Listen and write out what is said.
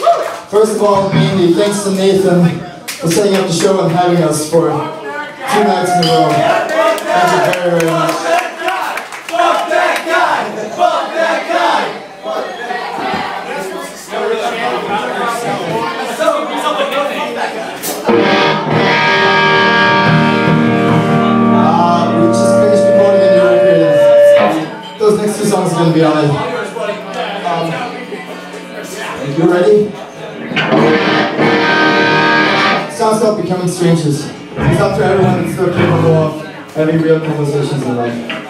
First of all, mainly thanks to Nathan for setting up the show and having us for 2 nights in a row. Thank you very, very much. Fuck that guy! Fuck that guy! We just finished recording a new record. Those next 2 songs are going to be on it. You ready? Song's called Becoming Strangers. It's up to everyone that's still capable of having real conversations in life.